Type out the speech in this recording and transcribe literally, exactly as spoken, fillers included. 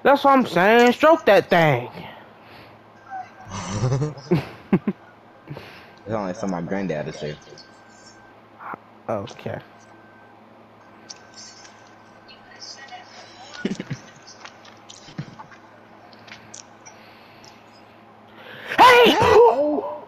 That's what I'm saying. Stroke that thing. It's only for my granddad to say. Okay. Hey! Oh.